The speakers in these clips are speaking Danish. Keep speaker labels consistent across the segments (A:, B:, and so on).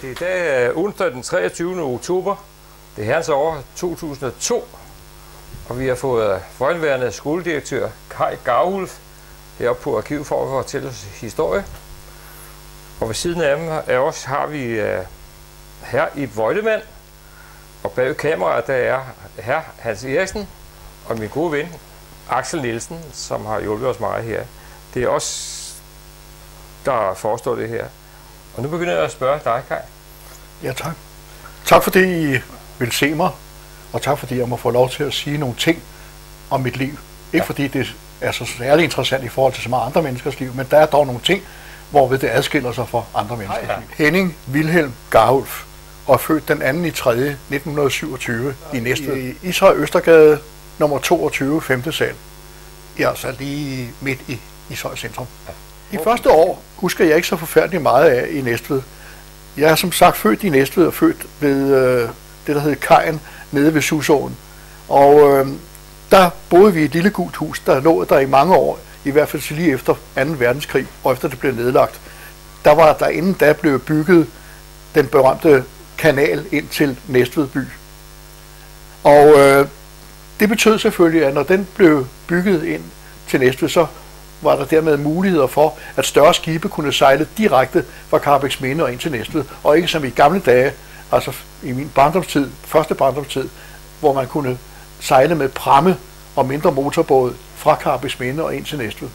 A: Det er i dag onsdag den 23. oktober. Det er herrens år 2002. Og vi har fået forhenværende skoledirektør Kai Garhulf heroppe på arkivet for at fortælle os historie. Og ved siden af os har vi herr Ib Voidemann. Og bag kameraet der er herr Hans Eriksen og min gode ven Axel Nielsen, som har hjulpet os meget her. Det er os, der forestår det her. Og nu begynder jeg at spørge dig, Kai.
B: Ja, tak. Tak fordi I vil se mig, og tak fordi jeg må få lov til at sige nogle ting om mit liv. Ikke fordi det er så særlig interessant i forhold til så mange andre menneskers liv, men der er dog nogle ting, hvorved det adskiller sig fra andre menneskers liv. Henning Wilhelm Garhulf og født den 2. i 3. 1927 i Næstved. I Ishøj Østergade, nummer 22, 5. sal. Jeg er så lige midt i Ishøj centrum. De første år husker jeg ikke så forfærdeligt meget af i Næstved. Jeg er som sagt født i Næstved og født ved det, der hed Kajen, nede ved Susåen. Og der boede vi i et lille gult hus, der lå der i mange år, i hvert fald lige efter 2. verdenskrig, og efter det blev nedlagt. Der var der inden da blev bygget den berømte kanal ind til Næstved by. Og det betød selvfølgelig, at når den blev bygget ind til Næstved, så var der dermed muligheder for, at større skibe kunne sejle direkte fra Karrebæksminde og ind til Næstved, og ikke som i gamle dage, altså i min barndomstid, første barndomstid, hvor man kunne sejle med pramme og mindre motorbåde fra Karrebæksminde og ind til Næstved.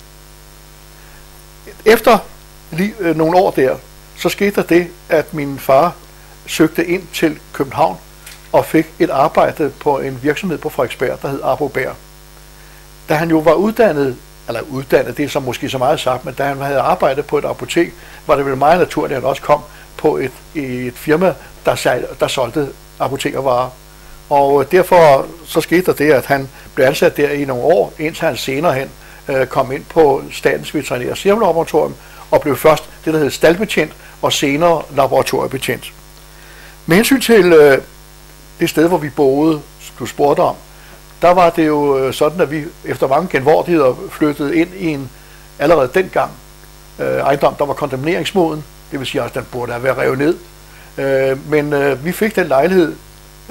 B: Efter nogle år der, så skete der det, at min far søgte ind til København og fik et arbejde på en virksomhed på Frederiksberg, der hed Arboberg. Da han jo var uddannet, det er så måske så meget sagt, men da han havde arbejdet på et apotek, var det vel meget naturligt, at han også kom på et firma, der solgte apotekervarer. Og derfor så skete der det, at han blev ansat der i nogle år, indtil han senere hen kom ind på Statens Veterinære Serum Laboratorium og blev først det, der hed staldbetjent, og senere laboratoriebetjent. Med hensyn til det sted, hvor vi boede, som du spurgte om, der var det jo sådan, at vi efter mange genvordigheder flyttede ind i en allerede dengang ejendom, der var kondemneringsmoden. Det vil sige, at den burde have været revet ned. Men vi fik den lejlighed i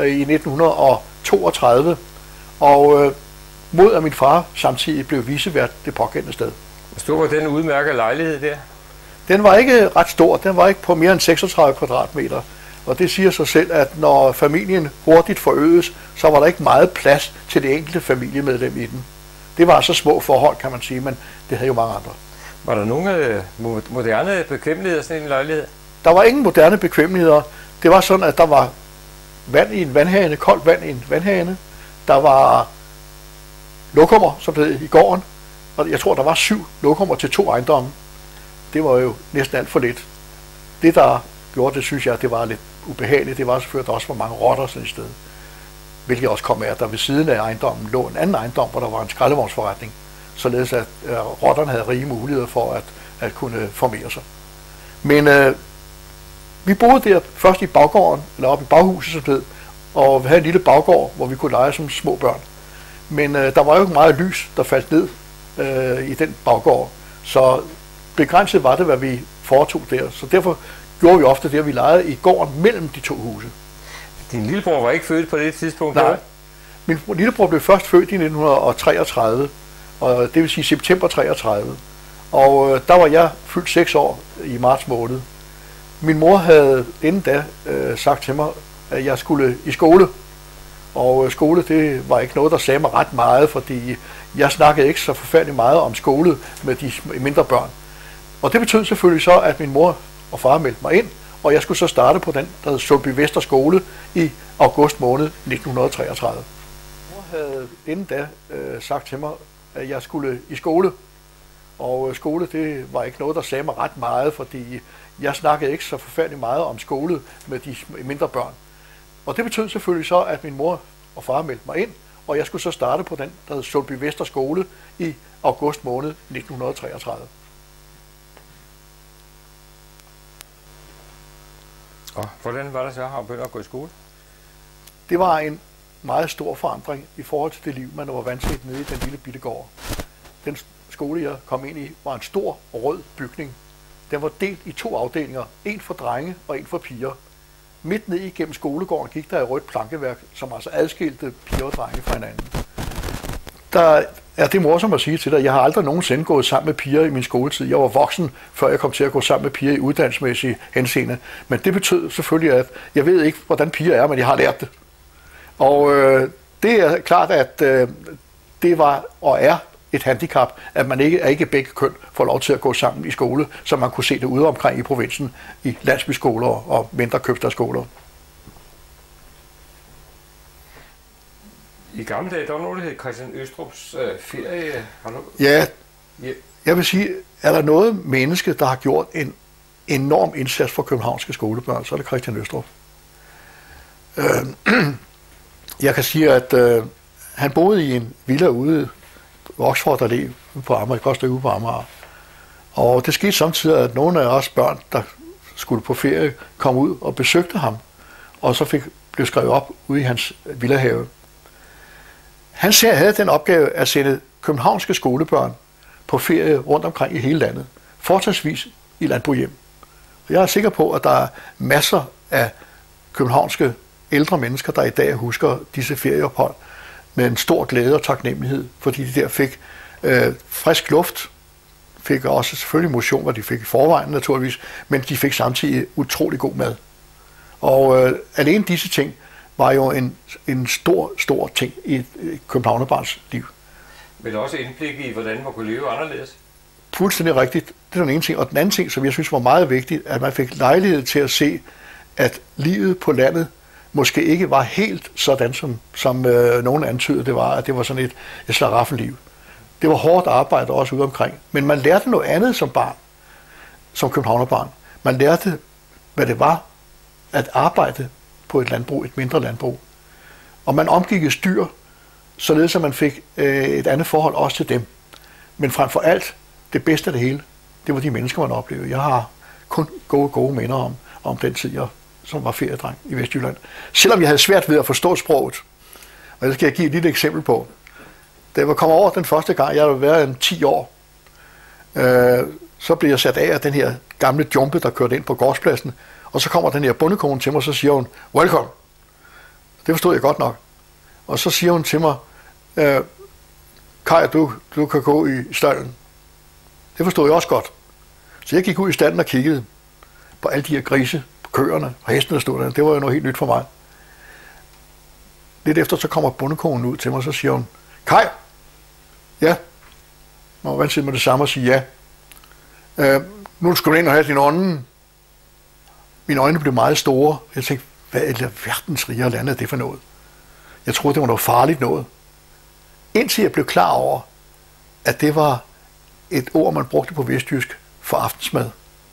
B: 1932, og mod at min far samtidig blev vicevært det pågældende sted.
A: Hvor stor var den udmærkede lejlighed der?
B: Den var ikke ret stor. Den var ikke på mere end 36 kvadratmeter. Og det siger sig selv, at når familien hurtigt forøges, så var der ikke meget plads til det enkelte familiemedlem i den. Det var altså små forhold, kan man sige, men det havde jo mange andre.
A: Var der nogle moderne bekvemmeligheder i sådan en lejlighed?
B: Der var ingen moderne bekvemmeligheder. Det var sådan, at der var vand i en vandhane, koldt vand i en vandhane. Der var lokummer, som det hed i gården. Og jeg tror, der var 7 lokummer til 2 ejendomme. Det var jo næsten alt for lidt. Det, der gjorde det, synes jeg, det var lidt ubehageligt. Det var selvfølgelig, at der også var mange rotter sådan et sted. Hvilket også kom af, at der ved siden af ejendommen lå en anden ejendom, hvor der var en skraldevognsforretning. Således at rotterne havde rige muligheder for at kunne formere sig. Men vi boede der først i baggården, eller oppe i baghuset som det hed, og vi havde en lille baggård, hvor vi kunne lege som små børn. Men der var jo ikke meget lys, der faldt ned i den baggård. Så begrænset var det, hvad vi foretog der. Så derfor gjorde vi ofte det, at vi legede i gården mellem de 2 huse.
A: Din lillebror var ikke født på det tidspunkt?
B: Nej. Min lillebror blev først født i 1933, og det vil sige september 33. Og der var jeg fyldt 6 år i marts måned. Min mor havde inden da sagt til mig, at jeg skulle i skole. Og skole, det var ikke noget, der sagde mig ret meget, fordi jeg snakkede ikke så forfærdeligt meget om skole med de mindre børn. Og det betød selvfølgelig så, at min mor og far meldte mig ind, og jeg skulle så starte på den, der hed Sundby Vester Skole i august måned 1933. Mor havde inden da sagt til mig, at jeg skulle i skole. Og skole, det var ikke noget, der sagde mig ret meget, fordi jeg snakkede ikke så forfærdeligt meget om skole med de mindre børn. Og det betød selvfølgelig så, at min mor og far meldte mig ind, og jeg skulle så starte på den, der hed Sundby Vester Skole i august måned 1933.
A: Og hvordan var det så at begynde at gå i skole?
B: Det var en meget stor forandring i forhold til det liv, man var vant til nede i den lille bitte gård. Den skole, jeg kom ind i, var en stor rød bygning. Den var delt i 2 afdelinger, en for drenge og en for piger. midt ned igennem skolegården gik der et rødt plankeværk, som altså adskilte piger og drenge fra hinanden. Der er det morsomt at sige til dig, jeg har aldrig nogensinde gået sammen med piger i min skoletid. Jeg var voksen, før jeg kom til at gå sammen med piger i uddannelsesmæssige henseende. Men det betød selvfølgelig, at jeg ved ikke, hvordan piger er, men jeg har lært det. Og det er klart, at det var og er et handicap, at man ikke begge køn får lov til at gå sammen i skole, så man kunne se det ude omkring i provinsen, i landsbyskoler og mindre købstadskoler.
A: I gamle dage, der var noget, der hed Christian Østrups ferie.
B: Ja, jeg vil sige, er der noget menneske, der har gjort en enorm indsats for københavnske skolebørn, så er det Christian Østrup. Jeg kan sige, at han boede i en villa ude på Oxford Allé på Amager, et godt stykke ude på Amager. Og det skete samtidig, at nogle af os børn, der skulle på ferie, kom ud og besøgte ham, og så blev skrevet op ude i hans villahave. Han havde den opgave at sende københavnske skolebørn på ferie rundt omkring i hele landet, fortrinsvis i landbohjem. Jeg er sikker på, at der er masser af københavnske ældre mennesker, der i dag husker disse ferieophold med en stor glæde og taknemmelighed, fordi de der fik frisk luft, fik også selvfølgelig motion, hvad de fik i forvejen naturligvis, men de fik samtidig utrolig god mad. Og alene disse ting var jo en stor ting i et københavnerbarns liv.
A: Men også indblik i, hvordan man kunne leve anderledes?
B: Fuldstændig rigtigt. Det er den ene ting. Og den anden ting, som jeg synes var meget vigtigt, at man fik lejlighed til at se, at livet på landet måske ikke var helt sådan, som nogen antydede det var, at det var sådan et slaraffenliv. Det var hårdt arbejde også ude omkring. Men man lærte noget andet som barn, som københavnerbarn. Man lærte, hvad det var at arbejde på et landbrug, et mindre landbrug. Og man omgik dyr, således at man fik et andet forhold også til dem. Men frem for alt, det bedste af det hele, det var de mennesker, man oplevede. Jeg har kun gode minder om den tid, jeg som var feriedreng i Vestjylland. Selvom jeg havde svært ved at forstå sproget. Og det skal jeg give et lille eksempel på. Da jeg kom over den første gang, jeg havde været 10 år, så blev jeg sat af den her gamle jumpe, der kørte ind på gårdspladsen. Og så kommer den her bondekone til mig, og så siger hun, welcome. Det forstod jeg godt nok. Og så siger hun til mig, Kaj, du kan gå i stalden. Det forstod jeg også godt. Så jeg gik ud i stalden og kiggede på alle de her grise, på køerne og hestene, der stod der. Det var jo noget helt nyt for mig. Lidt efter så kommer bondekonen ud til mig, og så siger hun, Kaj, ja. Nå, hvordan siger man det samme og sige ja? Nu skal du ind og have din ånden. Mine øjne blev meget store. Jeg tænkte, hvad er verdens rigere land er det for noget? Jeg troede, det var noget farligt noget. Indtil jeg blev klar over, at det var et ord, man brugte på vestjysk for aftensmad.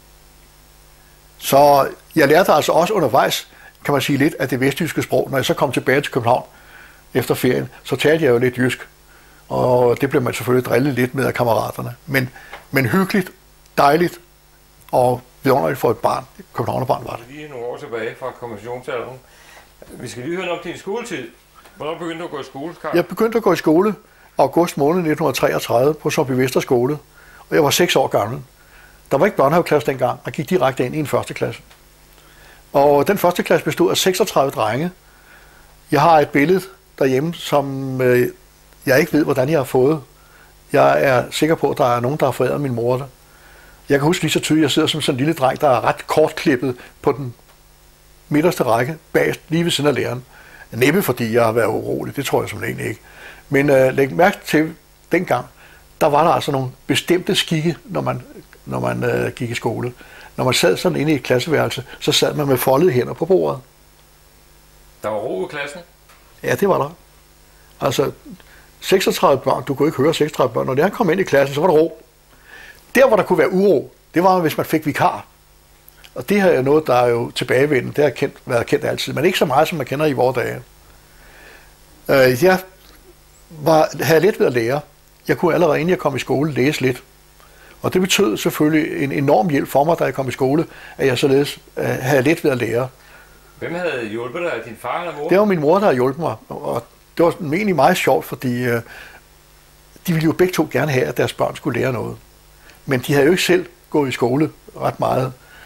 B: Så jeg lærte altså også undervejs, kan man sige, lidt af det vestjyske sprog. Når jeg så kom tilbage til København efter ferien, så talte jeg jo lidt jysk. Og det blev man selvfølgelig drillet lidt med af kammeraterne. Men hyggeligt, dejligt og vidunderligt for et barn. Københavnerbarn var det.
A: Lige nogle år tilbage fra konventionsalderen. Vi skal lige høre om din skoletid. Hvornår begyndte du at gå i skole, Karl?
B: Jeg begyndte at gå i skole august måned 1933 på Sundby Vester skole. Og jeg var 6 år gammel. Der var ikke børnehaveklasse dengang. Man gik direkte ind i en første klasse. Og den første klasse bestod af 36 drenge. Jeg har et billede derhjemme, som jeg ikke ved, hvordan jeg har fået. Jeg er sikker på, at der er nogen, der har foræret min mor det. Jeg kan huske lige så tydeligt, at jeg sidder som sådan en lille dreng, der er ret kortklippet på den midterste række, bagest lige ved siden af læreren. Næppe fordi jeg har været urolig, det tror jeg som egentlig ikke. Men læg mærke til, dengang, der var der altså nogle bestemte skikke, når man gik i skole. Når man sad sådan inde i et klasseværelse, så sad man med foldede hænder på bordet.
A: Der var ro i klassen?
B: Ja, det var der. Altså, 36 børn, du kunne ikke høre 36 børn. Når læreren kom ind i klassen, så var der ro. Der, hvor der kunne være uro, det var, hvis man fik vikar. Og det her er noget, der er jo tilbagevendende. Det har været kendt altid, men ikke så meget, som man kender i vore dage. Jeg havde let ved at lære. Jeg kunne allerede, inden jeg kom i skole, læse lidt. Og det betød selvfølgelig en enorm hjælp for mig, da jeg kom i skole, at jeg således havde let ved at lære.
A: Hvem havde hjulpet dig? Din far eller mor?
B: Det var min mor, der havde hjulpet mig. Og det var egentlig meget sjovt, fordi de ville jo begge to gerne have, at deres børn skulle lære noget. Men de havde jo ikke selv gået i skole ret meget.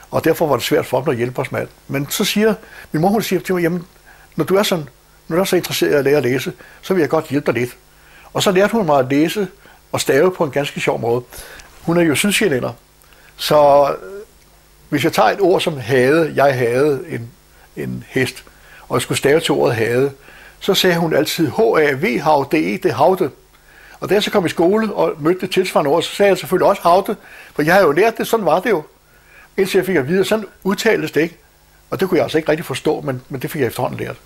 B: Og derfor var det svært for dem at hjælpe os med alt. Men så siger min mor, hun siger til mig, jamen, når du er så interesseret i at lære at læse, så vil jeg godt hjælpe dig lidt. Og så lærte hun mig at læse og stave på en ganske sjov måde. Hun er jo sydsjællænder, så hvis jeg tager et ord som hade, jeg havde en hest, og jeg skulle stave til ordet hade, så sagde hun altid H-A-V-H-D-E, det havde. Og da jeg så kom i skole og mødte det tilsvarende ord, så sagde jeg selvfølgelig også havde, for jeg havde jo lært det, sådan var det jo. Indtil jeg fik at vide, sådan udtales det ikke. Og det kunne jeg altså ikke rigtig forstå, men det fik jeg efterhånden lært.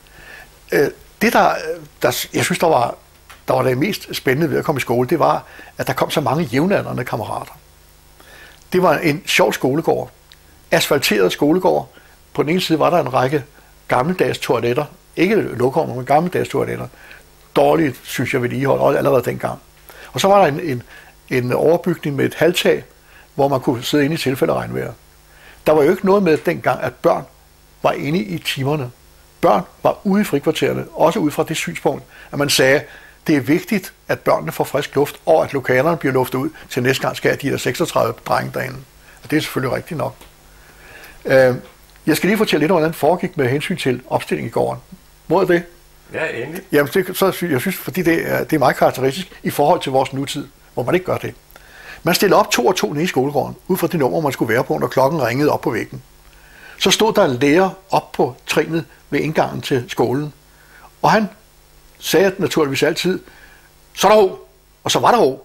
B: Det jeg synes, der var det mest spændende ved at komme i skole, det var, at der kom så mange jævnaldrende kammerater. Det var en sjov skolegård. Asfalteret skolegård. På den ene side var der en række gammeldags toiletter. Ikke lokummer, men gammeldags toiletter. Dårligt, synes jeg, vedligeholdt allerede dengang. Og så var der en overbygning med et halvtag, hvor man kunne sidde inde i tilfælde af regnvejr. Der var jo ikke noget med dengang, at børn var inde i timerne. Børn var ude i frikvartererne, også ud fra det synspunkt, at man sagde, det er vigtigt, at børnene får frisk luft, og at lokalerne bliver luftet ud til næste gang skal de der 36 drenge derinde. Og det er selvfølgelig rigtigt nok. Jeg skal lige fortælle lidt om, hvordan det foregik med hensyn til opstilling i gården. Må jeg det?
A: Ja, endelig.
B: Jamen, jeg synes, fordi det er meget karakteristisk i forhold til vores nutid, hvor man ikke gør det. Man stillede op 2 og 2 nede i skolegården, ud fra det nummer, man skulle være på, når klokken ringede op på væggen. Så stod der en lærer op på trinet ved indgangen til skolen, og han sagde naturligvis altid, så er der ro, og så var der ro.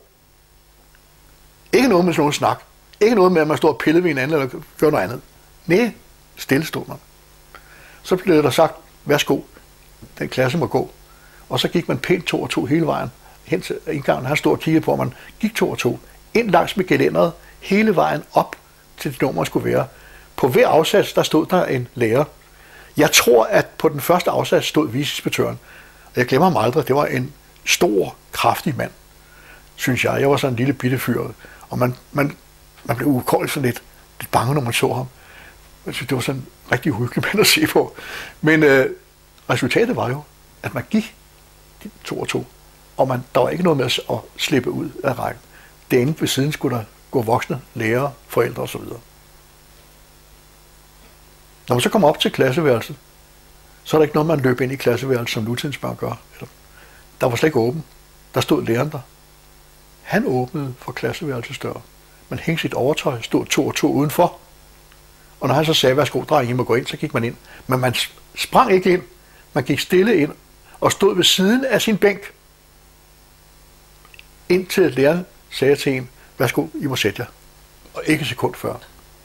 B: Ikke noget med sådan nogen snak. Ikke noget med, at man stod og pillede ved en anden, eller gjorde noget andet. Nej, stille stod man. Så blev der sagt, værsgo, den klasse må gå. Og så gik man pænt 2 og 2 hele vejen hen til indgangen. Han stod og kiggede på, at man gik 2 og 2 ind langs med gelænderet, hele vejen op til det nummer, man skulle være. På hver afsats, der stod der en lærer. Jeg tror, at på den første afsats stod viceinspektøren. Og jeg glemmer ham aldrig, det var en stor, kraftig mand, synes jeg. Jeg var sådan en lille bitte fyr, og man blev ukoldt sådan lidt bange, når man så ham. Jeg synes, det var sådan en rigtig uhyggelig mand at se på. Men resultatet var jo, at man gik 2 og 2, og der var ikke noget med at slippe ud af rækken. Derinde ved siden skulle der gå voksne, lærere, forældre osv. Når man så kommer op til klasseværelset, så er der ikke noget, man løber ind i klasseværelset, som nutidens børn gør. Der var slet ikke åben. Der stod læreren der. Han åbnede for klasseværelsets dør. Man hængte sit overtøj, stod 2 og 2 udenfor. Og når han så sagde, værsgo, dreng, I må gå ind, så gik man ind. Men man sprang ikke ind. Man gik stille ind og stod ved siden af sin bænk. Indtil læreren sagde til en, værsgo, I må sætte jer. Og ikke et sekund før.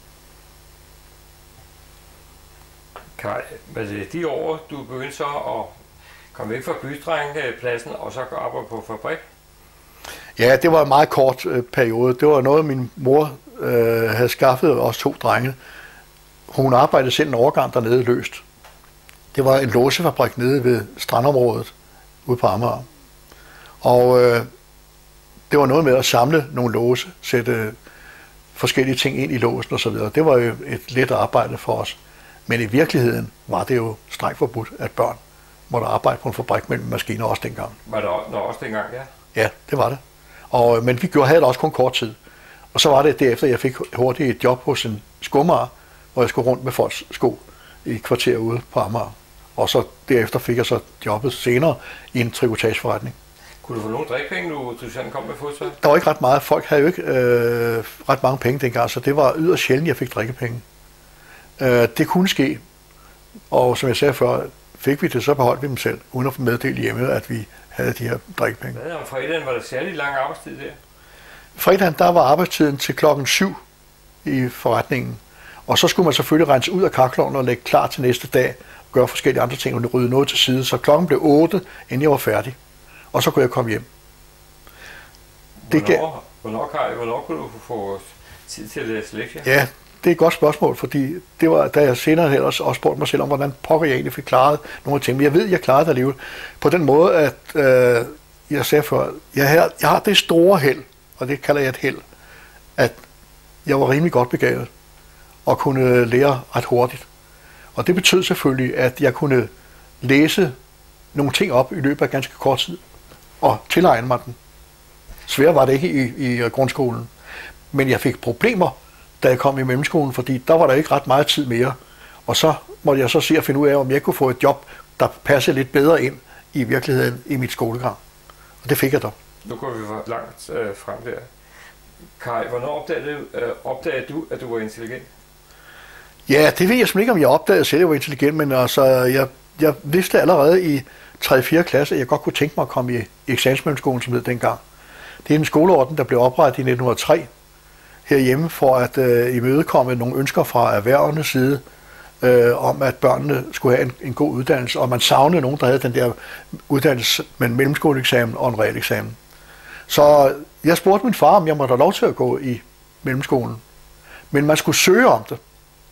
A: Kaj, de år, du begyndte så at komme væk fra bydrengepladsen og så gå op på fabrik?
B: Ja, det var en meget kort periode. Det var noget, min mor havde skaffet os 2 drenge. Hun arbejdede selv en overgang dernede løst. Det var en låsefabrik nede ved strandområdet ude på Amager. Og det var noget med at samle nogle låse, sætte forskellige ting ind i låsen osv. Det var jo et let arbejde for os. Men i virkeligheden var det jo strengt forbudt, at børn måtte arbejde på en fabrik mellem maskiner også dengang.
A: Var det også dengang, ja?
B: Ja, det var det. Men vi havde det også kun kort tid. Og så var det derefter, jeg fik hurtigt et job hos en skomager, hvor jeg skulle rundt med folks sko i et kvarter ude på Amager. Og så derefter fik jeg så jobbet senere i en trikotageforretning.
A: Kunne du få nogle drikpenge, du sådan kom med fodsvær?
B: Der var ikke ret meget. Folk havde jo ikke ret mange penge dengang, så det var yderst sjældent, jeg fik drikkepenge. Det kunne ske, og som jeg sagde før, fik vi det, så beholdt vi dem selv, uden at få meddelt hjemme, at vi havde de her drikkepenge.
A: Hvad om fredagen, var der særlig lang arbejdstid der?
B: Fredagen, der var arbejdstiden til 7:00 i forretningen, og så skulle man selvfølgelig rense ud af karkloven og lægge klar til næste dag, og gøre forskellige andre ting, og rydde noget til side, så klokken blev 8, inden jeg var færdig, og så kunne jeg komme hjem.
A: Hvornår kunne du få tid til at læse lektier?
B: Ja, det er et godt spørgsmål, fordi det var, da jeg senere ellers også spurgte mig selv om, hvordan pokker jeg egentlig fik klaret nogle ting. Men jeg ved, at jeg klarede det alligevel på den måde, at jeg sagde før, jeg har det store held, og det kalder jeg et held, at jeg var rimelig godt begavet og kunne lære ret hurtigt. Og det betød selvfølgelig, at jeg kunne læse nogle ting op i løbet af ganske kort tid og tilegne mig den. Sværere var det ikke i grundskolen. Men jeg fik problemer, da jeg kom i mellemskolen, fordi der var der ikke ret meget tid mere. Og så måtte jeg så se at finde ud af, om jeg kunne få et job, der passede lidt bedre ind i virkeligheden i mit skolegang. Og det fik jeg da.
A: Nu går vi for langt frem der. Kai, hvornår opdagede du, at du var intelligent?
B: Ja, det ved jeg simpelthen ikke, om jeg opdagede selv, at jeg var intelligent, men altså, jeg vidste allerede i 3.-4. klasse, at jeg godt kunne tænke mig at komme i eksamensmellemskolen, som hed dengang. Det er en skoleorden, der blev oprettet i 1903 herhjemme for at imødekomme nogle ønsker fra erhvervenes side om, at børnene skulle have en god uddannelse, og man savnede nogen, der havde den der uddannelse med en mellemskoleeksamen og en realeksamen. Så jeg spurgte min far, om jeg måtte have lov til at gå i mellemskolen, men man skulle søge om det.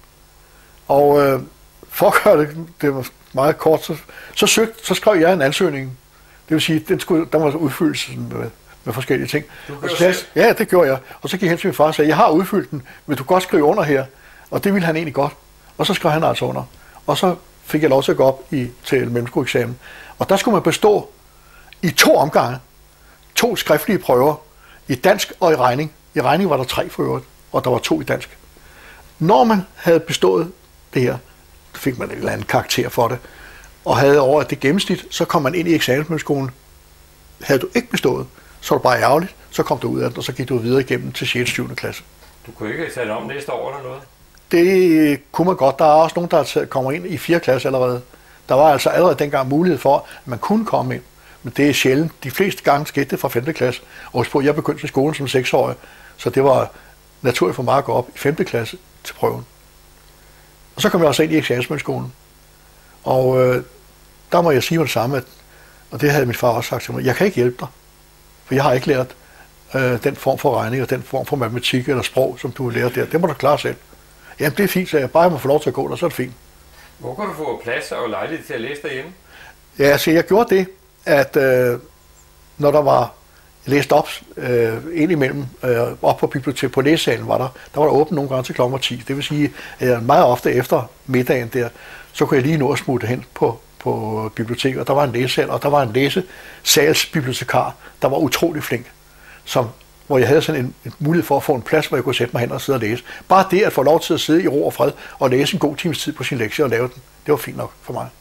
B: Og for at gøre det var meget kort, så skrev jeg en ansøgning. Det vil sige, der var udfyldt med forskellige ting. Ja, det gjorde jeg. Og så gik jeg hen til min far og sagde, jeg har udfyldt den, vil du godt skrive under her? Og det ville han egentlig godt. Og så skrev han altså under. Og så fik jeg lov til at gå op til mellemskoleeksamen. Og der skulle man bestå i 2 omgange. 2 skriftlige prøver. I dansk og i regning. I regning var der 3 for øvrigt, og der var 2 i dansk. Når man havde bestået det her, fik man en eller anden karakter for det, og havde over det gennemsnit, så kom man ind i eksamensmellemskolen. Havde du ikke bestået, så var det bare ærgerligt, så kom du ud af den, og så gik du videre igennem til 6. og 7. klasse.
A: Du kunne ikke tage det om næste år eller noget?
B: Det kunne man godt. Der er også nogen, der kommer ind i 4. klasse allerede. Der var altså allerede dengang mulighed for, at man kunne komme ind. Men det er sjældent. De fleste gange skete det fra 5. klasse. Og jeg begyndte i skolen som 6-årig, så det var naturligt for mig at gå op i 5. klasse til prøven. Og så kom jeg også ind i eksamensmellemskolen. Og der må jeg sige det samme, og det havde min far også sagt til mig, jeg kan ikke hjælpe dig, for jeg har ikke lært den form for regning og den form for matematik eller sprog, som du har lært der. Det må du klare selv. Jamen det er fint, så jeg bare må få lov til at gå der, så er det fint.
A: Hvor kan du få plads og lejlighed til at læse derhjemme?
B: Ja, så jeg gjorde det, at når der var læst op indimellem, op på biblioteket, på læsesalen var der åbent nogle gange til kl. 10. Det vil sige, at meget ofte efter middagen der, så kunne jeg lige nå at smutte hen på biblioteket, og der var en læsesal, og der var en læsesalsbibliotekar, der var utrolig flink, hvor jeg havde sådan en mulighed for at få en plads, hvor jeg kunne sætte mig hen og sidde og læse. Bare det at få lov til at sidde i ro og fred og læse en god times tid på sin lektie og lave den, det var fint nok for mig.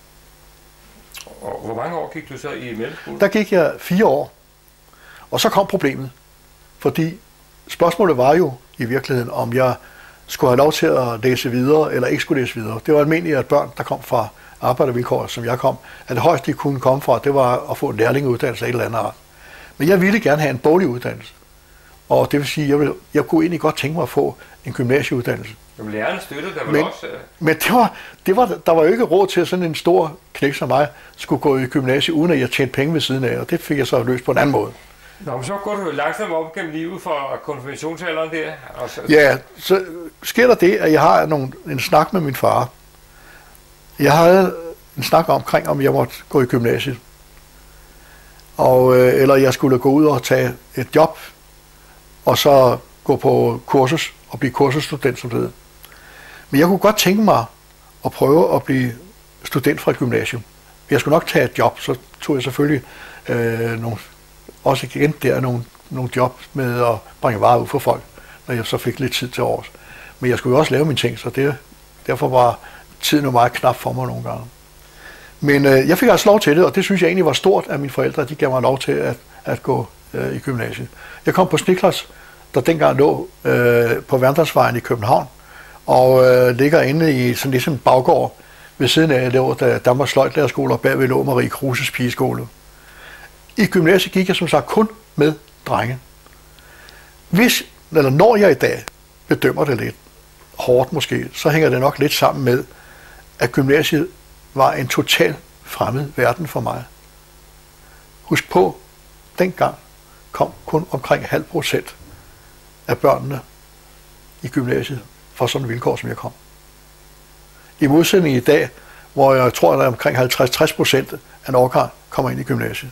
A: Og hvor mange år gik du så i mellemskolen?
B: Der gik jeg 4 år, og så kom problemet, fordi spørgsmålet var jo i virkeligheden, om jeg skulle have lov til at læse videre eller ikke skulle læse videre. Det var almindeligt, at børn, der kom fra arbejdervilkår, som jeg kom, at det højeste, de kunne komme fra, det var at få en lærlingeuddannelse af et eller andet art. Men jeg ville gerne have en boglig uddannelse. Og det vil sige, at jeg kunne egentlig godt tænke mig at få en gymnasieuddannelse.
A: Jamen lærerne støttede der vel også?
B: Men der var jo ikke råd til, at sådan en stor knæk som mig skulle gå i gymnasiet, uden at jeg tjente penge ved siden af, og det fik jeg så løst på en anden måde.
A: Nå, men så går du langsomt op gennem livet fra konfirmationsalderen der?
B: Ja, så sker der det, at jeg har en snak med min far. Jeg havde en snak omkring, om jeg måtte gå i gymnasiet. Eller jeg skulle gå ud og tage et job, og så gå på kursus og blive kursusstudent, som det hedder. Men jeg kunne godt tænke mig at prøve at blive student fra et gymnasium. Jeg skulle nok tage et job, så tog jeg selvfølgelig nogle job med at bringe varer ud for folk, når jeg så fik lidt tid til års. Men jeg skulle jo også lave mine ting, så derfor var tiden jo meget knap for mig nogle gange. Men jeg fik altså lov til det, og det synes jeg egentlig var stort, at mine forældre de gav mig lov til at gå i gymnasiet. Jeg kom på Snickers, der dengang lå på Værnedalsvejen i København, og ligger inde i sådan ligesom en baggård. Ved siden af lå Danmarks Sløjdlærerskole, og bagved lå Marie Kruses pigeskole. I gymnasiet gik jeg som sagt kun med drenge. Når jeg i dag bedømmer det lidt hårdt måske, så hænger det nok lidt sammen med, at gymnasiet var en total fremmed verden for mig. Husk på, dengang kom kun omkring 0,5% af børnene i gymnasiet fra sådan en vilkår, som jeg kom. I modsætning i dag, hvor jeg tror, at der er omkring 50-60% af en årgang kommer ind i gymnasiet.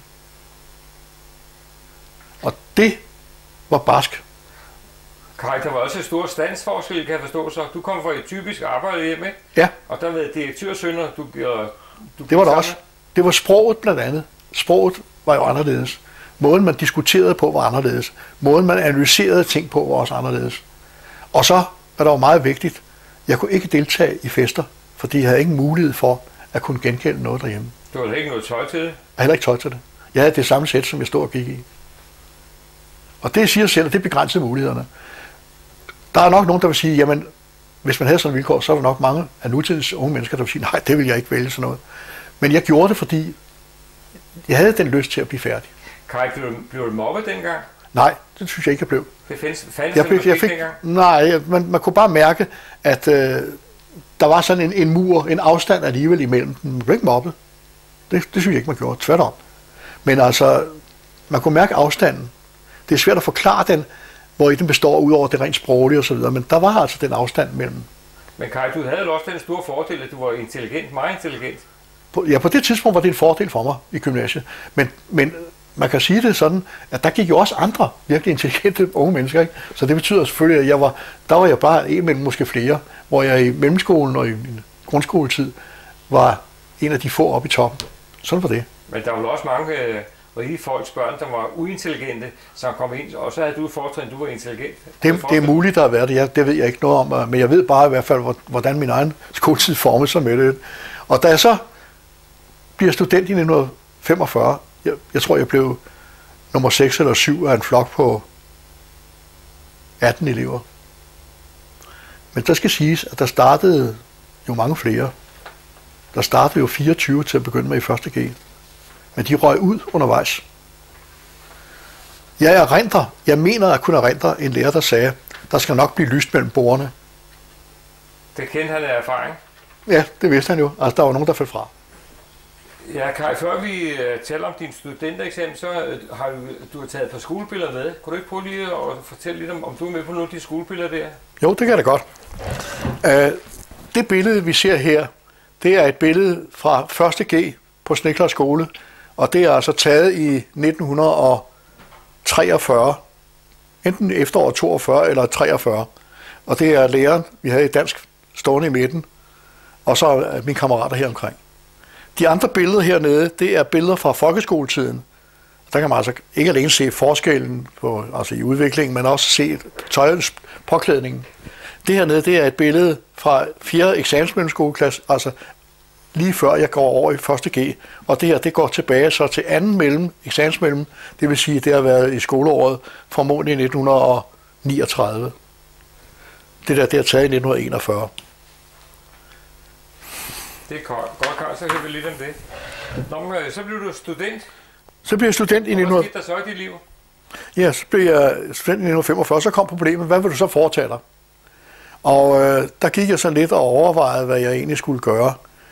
B: Og det var barsk.
A: Kai, der var også et stort standsforskel, kan jeg forstå så. Du kom fra et typisk arbejde hjemme, ikke?
B: Ja.
A: Og der var direktørsønner, du
B: det var der også. Det var sproget blandt andet. Sproget var jo anderledes. Måden man diskuterede på var anderledes. Måden man analyserede ting på var også anderledes. Og så hvad der var meget vigtigt, jeg kunne ikke deltage i fester, fordi jeg havde ingen mulighed for at kunne gengælde noget derhjemme.
A: Du havde ikke noget tøj til det?
B: Jeg havde heller ikke tøj til det. Jeg havde det samme sæt, som jeg stod og gik i. Og det siger selv, at det begrænsede mulighederne. Der er nok nogen, der vil sige, jamen, hvis man havde sådan et vilkår, så er der nok mange af nutidens unge mennesker, der vil sige, nej, det vil jeg ikke vælge sådan noget. Men jeg gjorde det, fordi jeg havde den lyst til at blive færdig.
A: Kai, blev du mobbet dengang?
B: Nej, det synes jeg ikke, jeg blev.
A: Det fandtes dengang?
B: Nej, man kunne bare mærke, at der var sådan en mur, en afstand alligevel imellem dem. Man blev ikke mobbet. Det synes jeg ikke, man gjorde. Tværtom. Men altså, man kunne mærke afstanden. Det er svært at forklare den, hvor i den består ud over det rent sproglige osv., men der var altså den afstand mellem.
A: Men Kai, du havde jo også den store fordel, at du var intelligent, meget intelligent.
B: På det tidspunkt var det en fordel for mig i gymnasiet. Men man kan sige det sådan, at der gik jo også andre virkelig intelligente unge mennesker, ikke? Så det betyder selvfølgelig, at der var jeg bare en mellem måske flere, hvor jeg i mellemskolen og i min grundskoletid var en af de få oppe i toppen. Sådan var det.
A: Men der var jo også mange rige folks børn, der var uintelligente, som kom ind, og så havde du fortrin, du var intelligent.
B: Det er muligt, der har været det. Det ved jeg ikke noget om, men jeg ved bare i hvert fald, hvordan min egen skoletid formede sig med det. Og da jeg så bliver student i 1945, jeg tror, jeg blev nummer 6 eller 7 af en flok på 18 elever. Men der skal siges, at der startede jo mange flere. Der startede jo 24 til at begynde med i 1. G. Men de røg ud undervejs. Jeg mener at kunne erindre en lærer, der sagde, der skal nok blive lyst mellem bordene.
A: Det kendte han af erfaring?
B: Ja, det vidste han jo. Altså, der var nogen, der faldt fra.
A: Ja, Kai, før vi taler om din studentereksamen, så har du taget et par skolebilleder med. Kunne du ikke prøve lige at fortælle lidt om du er med på nogle af de skolebilleder der?
B: Jo, det kan jeg da godt. Det billede, vi ser her, det er et billede fra 1. G på Sneklar Skole, og det er altså taget i 1943, enten efterår 42 eller 43. Og det er læreren, vi havde i dansk, stående i midten, og så mine kammerater her omkring. De andre billeder hernede, det er billeder fra folkeskoletiden. Der kan man altså ikke alene se forskellen på, altså i udviklingen, men også se tøjens påklædningen. Det hernede, det er et billede fra 4. eksamensmellemskoleklasse, altså lige før jeg går over i 1. G. Og det her, det går tilbage så til anden eksamensmellem, det vil sige, det har været i skoleåret formodentlig 1939. Det er taget i 1941.
A: Det er godt, Karl, så kan vi lidt om det. Nå, så blev du student.
B: Så blev jeg student i 1945.
A: Hvad skete der så i dit liv?
B: Ja, så blev jeg student i 1945. Så kom problemet, hvad vil du så foretage dig? Og der gik jeg så lidt og overvejede, hvad jeg egentlig skulle gøre.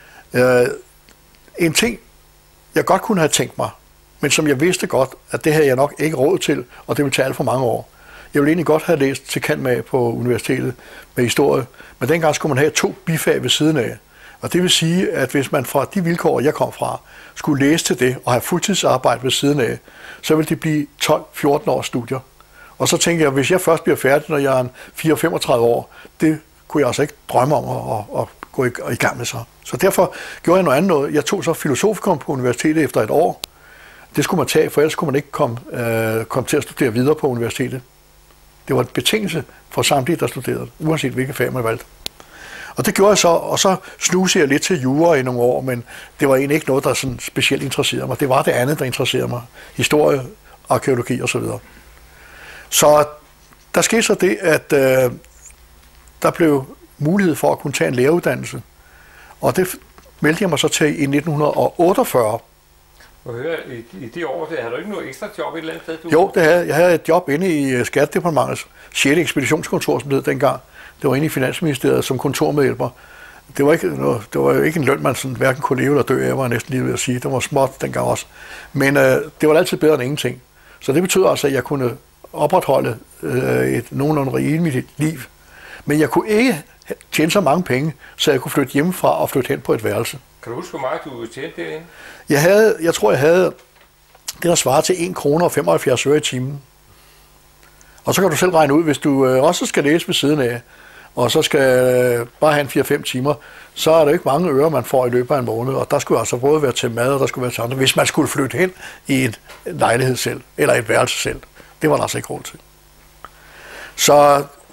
B: En ting, jeg godt kunne have tænkt mig, men som jeg vidste godt, at det havde jeg nok ikke råd til, og det ville tage alt for mange år. Jeg ville egentlig godt have læst til cand.mag på universitetet med historie, men dengang skulle man have 2 bifag ved siden af. Og det vil sige, at hvis man fra de vilkår, jeg kom fra, skulle læse til det og have fuldtidsarbejde ved siden af, så ville det blive 12-14 års studier. Og så tænkte jeg, at hvis jeg først bliver færdig, når jeg er 4-35 år, det kunne jeg altså ikke drømme om at gå i gang med så. Så derfor gjorde jeg noget andet noget. Jeg tog så filosofikum på universitetet efter et år. Det skulle man tage, for ellers kunne man ikke komme til at studere videre på universitetet. Det var en betingelse for samtlige, der studerede, uanset hvilke fag man valgte. Og det gjorde jeg så, og så snusede jeg lidt til jura i nogle år, men det var egentlig ikke noget, der sådan specielt interesserede mig. Det var det andet, der interesserede mig. Historie, arkæologi osv. Så der skete så det, at der blev mulighed for at kunne tage en læreruddannelse. Og det meldte jeg mig så til i 1948.
A: I det år, havde du ikke noget ekstra job et eller andet sted?
B: Jo, det havde jeg. Jeg havde et job inde i Skattedepartementets 6. ekspeditionskontor, som det hed dengang. Det var inde i Finansministeriet som kontormedhjælper. Det var jo ikke en løn, man sådan hverken kunne leve eller dø af, var jeg næsten lige ved at sige. Det var småt dengang også. Men det var altid bedre end ingenting. Så det betød altså, at jeg kunne opretholde et nogenlunde rimeligt liv. Men jeg kunne ikke tjene så mange penge, så jeg kunne flytte hjemmefra og flytte hen på et værelse.
A: Kan du huske, hvor meget du tjente derinde?
B: Jeg tror, jeg havde det, der svarer til 1,75 kroner i timen. Og så kan du selv regne ud, hvis du også skal læse ved siden af, og så skal bare have en 4-5 timer, så er der ikke mange øre, man får i løbet af en måned. Og der skulle altså både være til mad, og der skulle være til andre, hvis man skulle flytte hen i en lejlighed selv, eller et værelse selv. Det var der altså ikke råd til. Så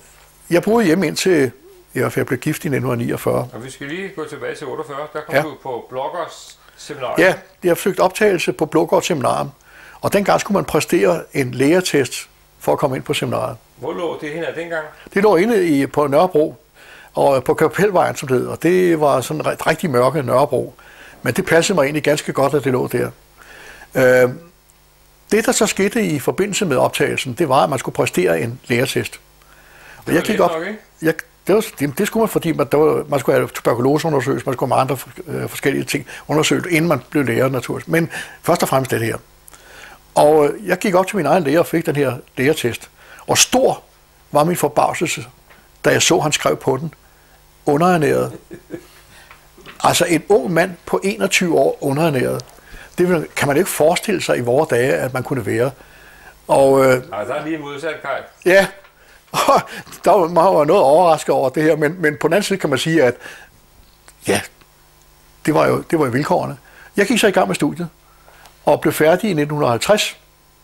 B: jeg boede hjemme indtil jeg blev gift i 1949.
A: Og vi skal lige gå tilbage til 48. Der kom du på Blågårds seminarium.
B: Ja, jeg har forsøgt optagelse på Blågårds seminarium. Og dengang skulle man præstere en lægetest for at komme ind på seminariet.
A: Hvor lå det henne dengang?
B: Det lå inde på Nørrebro, og på Kapelvejen, som det hedder. Og det var sådan et rigtig mørke Nørrebro. Men det passede mig egentlig ganske godt, at det lå der. Det, der så skete i forbindelse med optagelsen, det var, at man skulle præstere en lægetest. Og jeg gik op. Det skulle man, fordi man skulle have tuberkuloseundersøgelse, man skulle have andre forskellige ting undersøgt, inden man blev lærer naturligt. Men først og fremmest det her. Og jeg gik op til min egen læge og fik den her lægetest. Og stor var min forbavselse, da jeg så, han skrev på den, underernæret. Altså en ung mand på 21 år underernæret. Det kan man ikke forestille sig i vore dage, at man kunne være. Og,
A: der er lige modsat, Kaj.
B: Ja, og der var noget overrasket over det her, men på den anden side kan man sige, at ja, det var jo vilkårene. Jeg gik så i gang med studiet, og blev færdig i 1950,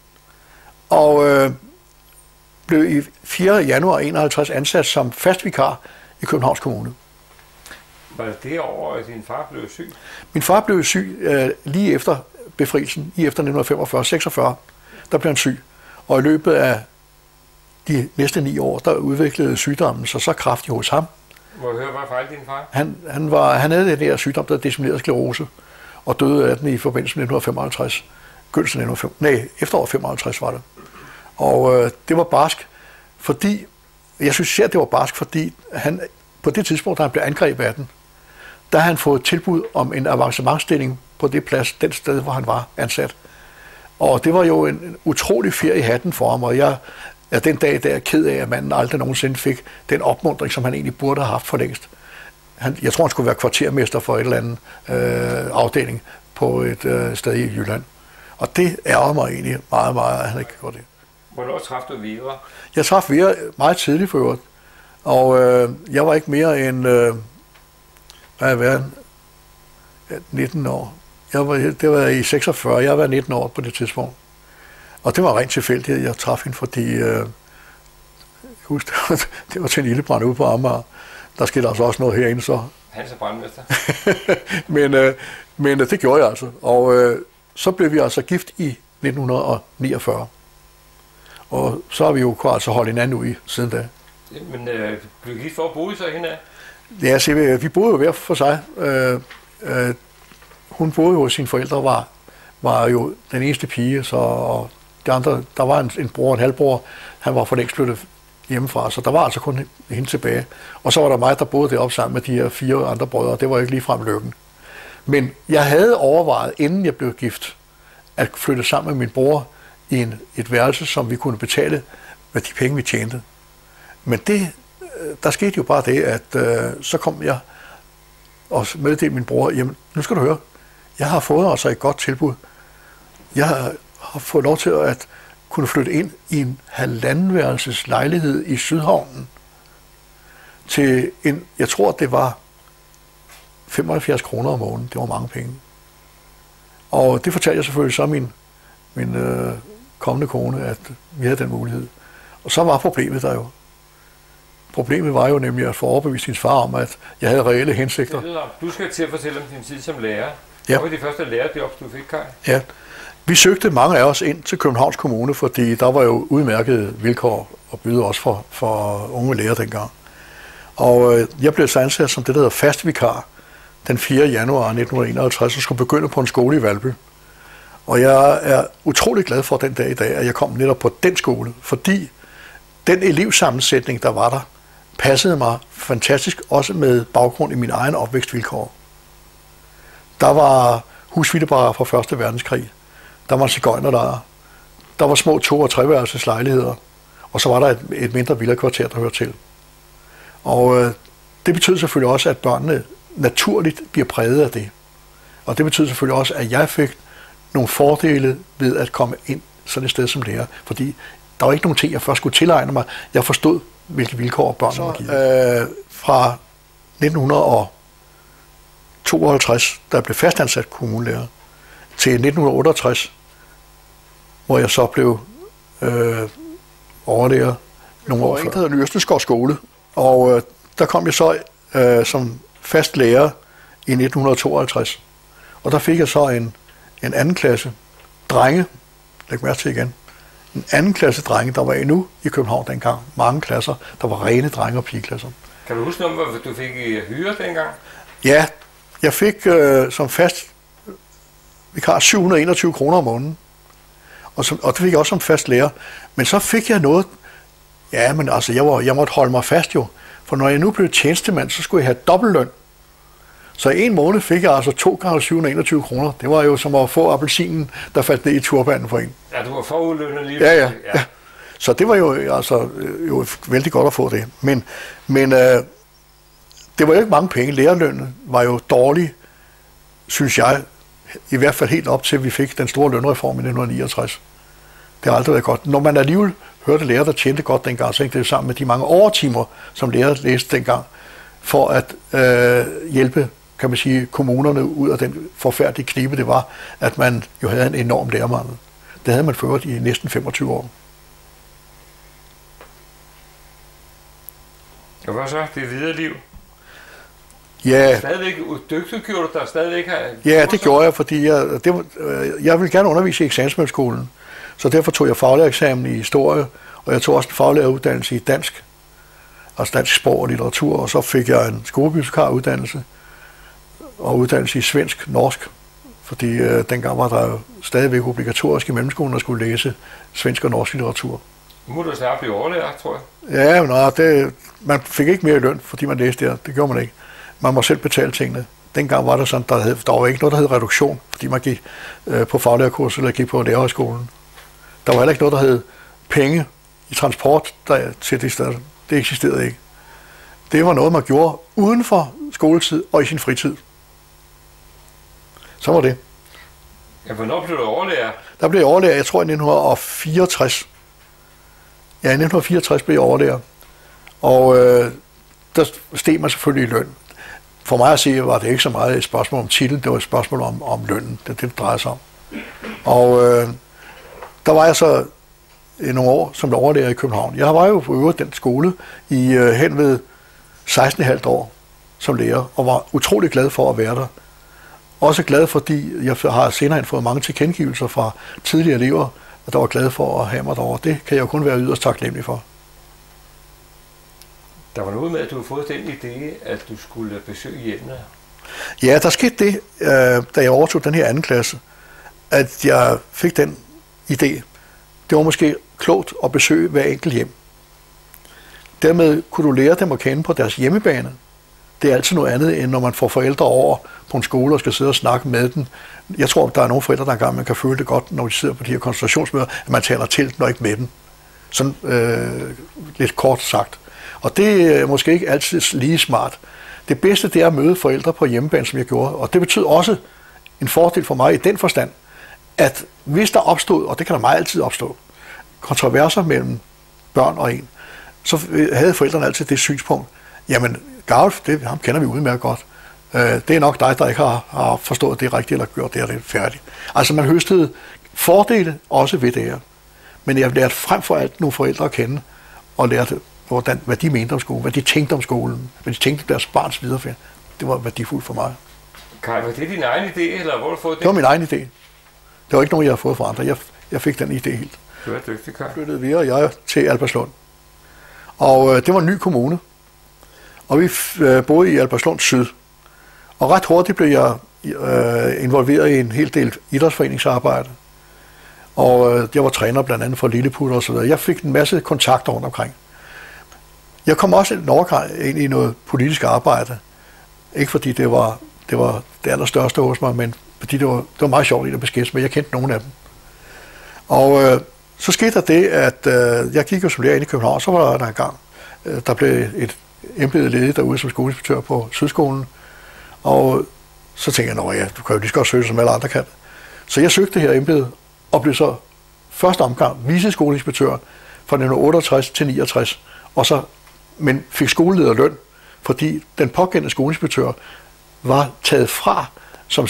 B: og blev i 4. januar 51 ansat som fast vikar i Københavns Kommune.
A: Var det det år, at din far blev syg?
B: Min far blev syg lige efter befrielsen, lige efter 1945-46, der blev han syg. Og i løbet af de næste 9 år, der udviklede sygdommen sig så kraftigt hos ham.
A: Må jeg høre, hvad fejlte din far?
B: Han havde den der sygdom, der dissemineret sklerose, og døde af den i forbindelse med 1955. Efteråret 55 var det. Og det var barsk, fordi, jeg synes selv, det var barsk, fordi han på det tidspunkt, da han blev angrebet af den, der havde han fået tilbud om en avancementstilling på den sted, hvor han var ansat. Og det var jo en utrolig fjer i hatten for ham, og jeg er den dag der ked af, at manden aldrig nogensinde fik den opmuntring, som han egentlig burde have haft for længst. Jeg tror, han skulle være kvartermester for et eller andet afdeling på et sted i Jylland. Og det ærger mig egentlig meget, meget, at han ikke gjorde det.
A: Hvornår traf du Vera?
B: Jeg traf Vera meget tidligt for øvrigt. Og jeg var ikke mere end 19 år. Det var i 46, jeg var 19 år på det tidspunkt. Og det var rent tilfældigt, jeg traf hende, fordi det var til en ildebrand ude på Amager. Der skete altså også noget herinde, så.
A: Hans er brandmester.
B: men det gjorde jeg altså. Og så blev vi altså gift i 1949. Og så har vi jo altså holdt hinanden ud i siden da.
A: Men blev I gift for at bo i så hende?
B: Ja, så vi boede jo hver for sig. Hun boede jo hos sine forældre, var jo den eneste pige, så og de andre, der var en bror og en halvbror, han var for længst flyttet hjemmefra, så der var altså kun hende tilbage. Og så var der mig, der boede deroppe sammen med de her 4 andre brødre, og det var ikke ligefrem lykken. Men jeg havde overvejet, inden jeg blev gift, at flytte sammen med min bror i et værelse, som vi kunne betale med de penge, vi tjente. Men der skete jo bare det, at så kom jeg og meddelte min bror, jamen nu skal du høre, jeg har fået altså et godt tilbud. Jeg har fået lov til at kunne flytte ind i en 1,5-værelses lejlighed i Sydhavnen til jeg tror det var 75 kroner om måneden. Det var mange penge. Og det fortalte jeg selvfølgelig så min kommende kone, at vi havde den mulighed. Og så var problemet der jo. Problemet var jo nemlig at få overbevist hendes far om, at jeg havde reelle hensigter.
A: Du skal til at fortælle om din tid som lærer.
B: Ja.
A: Hvad var de første lærerjobs, du fik, Kaj?
B: Ja. Vi søgte mange af os ind til Københavns Kommune, fordi der var jo udmærkede vilkår at byde også for unge lærer dengang. Og jeg blev så ansat som det, der hedder fast vikar den 4. januar 1951, og skulle begynde på en skole i Valby. Og jeg er utrolig glad for den dag i dag, at jeg kom netop på den skole, fordi den elevsammensætning, der var der, passede mig fantastisk, også med baggrund i min egen opvækstvilkår. Der var husvildebrædder fra 1. verdenskrig. Der var sigøjnerlejre. Der var små 2- og 3-værelses lejligheder. Og så var der et mindre villakvarter, der hørte til. Og det betød selvfølgelig også, at børnene naturligt bliver præget af det. Og det betød selvfølgelig også, at jeg fik nogle fordele ved at komme ind sådan et sted som lærer. Fordi der var ikke nogen ting, jeg først skulle tilegne mig. Jeg forstod, hvilke vilkår børnene var givet. Fra 1952, da jeg blev fastansat kommunelærer, til 1968, hvor jeg så blev overlærer nogle år, en der hedder Ny Østensgaard Skole, og der kom jeg så som fast lærer i 1952. Og der fik jeg så en anden klasse drenge, læg mærke til igen, en anden klasse drenge, der var endnu i København dengang, mange klasser, der var rene drenge- og pigeklasser.
A: Kan du huske noget, hvad du fik i hyre dengang?
B: Ja, jeg fik som fast vikar 721 kroner om måneden, og det fik jeg også som fast lærer. Men så fik jeg noget, ja, men altså, jeg måtte holde mig fast jo, for når jeg nu blev tjenestemand, så skulle jeg have dobbeltløn. Så i en måned fik jeg altså 2 gange 721 kroner. Det var jo som at få appelsinen, der faldt ned i turbanen for en.
A: Ja, du var forudlønnet lige.
B: Ja. Så det var jo altså jo vældig godt at få det. Men det var jo ikke mange penge. Lærerlønnen var jo dårlig, synes jeg, i hvert fald helt op til, at vi fik den store lønreform i 1969. Det har aldrig været godt. Når man alligevel hørte lærere, der tjente godt dengang, så hængte det sammen med de mange overtimer, som lærere læste dengang, for at hjælpe, kan man sige, kommunerne ud af den forfærdelige knibe, det var, at man jo havde en enorm lærermangel. Det havde man ført i næsten 25 år.
A: Og hvad så? Det videre liv?
B: Ja.
A: Stadigvæk dygtiggjorde du dig stadigvæk her?
B: Ja, det gjorde jeg, fordi jeg ville gerne undervise i eksamensskolen. Så derfor tog jeg faglærerexamen i historie, og jeg tog også en faglæreruddannelse i dansk, altså dansk sprog og litteratur, og så fik jeg en skolebibliotekaruddannelse og uddannelse i svensk, norsk, fordi dengang var der jo stadigvæk obligatorisk i mellemskolen at skulle læse svensk og norsk litteratur. Nu
A: må du snart blive overlærer, tror jeg.
B: Ja, men man fik ikke mere i løn, fordi man læste der. Det gjorde man ikke. Man må selv betale tingene. Dengang var der sådan, der var ikke noget, der hed reduktion, fordi man gik på faglærerkurs eller gik på lærerhøjskolen. Der var heller ikke noget, der hed penge i transport til det sted. Det eksisterede ikke. Det var noget, man gjorde uden for skoletid og i sin fritid. Så var det.
A: Ja, hvornår blev du overlærer?
B: Der blev jeg overlærer, jeg tror i 1964. Ja, i 1964 blev jeg overlærer. Og der steg man selvfølgelig i løn. For mig at sige, var det ikke så meget et spørgsmål om titel, det var et spørgsmål om lønnen. Det er det drejer sig om. Og der var jeg så i nogle år som overlærer i København. Jeg var jo på øvrigt den skole i hen ved 16,5 år som lærer, og var utrolig glad for at være der. Også glad, fordi jeg har senere fået mange tilkendegivelser fra tidligere elever, der var glade for at have mig derovre. Det kan jeg jo kun være yderst taknemmelig for.
A: Der var noget med, at du havde fået den idé, at du skulle besøge hjemmene.
B: Ja, der skete det, da jeg overtog den her anden klasse, at jeg fik den idé. Det var måske klogt at besøge hver enkelt hjem. Dermed kunne du lære dem at kende på deres hjemmebane. Det er altid noget andet, end når man får forældre over på en skole og skal sidde og snakke med dem. Jeg tror, der er nogle forældre, der engang man kan føle det godt, når de sidder på de her koncentrationsmøder, at man taler til dem og ikke med dem. Sådan lidt kort sagt. Og det er måske ikke altid lige smart. Det bedste, det er at møde forældre på hjemmebane, som jeg gjorde. Og det betyder også en fordel for mig i den forstand, at hvis der opstod, og det kan der meget altid opstå, kontroverser mellem børn og en, så havde forældrene altid det synspunkt, jamen Garulf, ham kender vi udmærket godt. Det er nok dig, der ikke har forstået det rigtigt, eller gjort det, og det er færdigt. Altså man høstede fordele også ved det her. Men jeg lærte frem for alt nogle forældre at kende, og lærte, hvad de mente om skolen, hvad de tænkte om skolen, hvad de tænkte om deres barns viderefærd. Det var værdifuldt for mig.
A: Kai, var det din egen idé, eller hvor har du fået det?
B: Det var min egen idé. Det var ikke nogen, jeg har fået fra andre. Jeg fik den idé helt.
A: Du er dygtig, Kai.
B: Jeg flyttede vi og jeg til Albertslund. Og det var en ny kommune. Og vi boede i Albertslund Syd. Og ret hurtigt blev jeg involveret i en hel del idrætsforeningsarbejde. Og jeg var træner blandt andet for Lilleputter og så videre. Jeg fik en masse kontakter rundt omkring. Jeg kom også en overgang ind i noget politisk arbejde. Ikke fordi det var det allerstørste hos mig, men fordi det var meget sjovt at beskæftige mig. Jeg kendte nogle af dem. Og så skete der det, at jeg gik jo som lærer ind i København, så var der en gang, der blev et embede ledigt derude som skoleinspektør på Sydskolen. Og så tænkte jeg, du kan jo lige så godt søge, som alle andre kan. Så jeg søgte det her embede, og blev så første omgang viceskoleinspektør fra 1968 til 69, men fik skolelederløn, fordi den pågældende skoleinspektør var taget fra som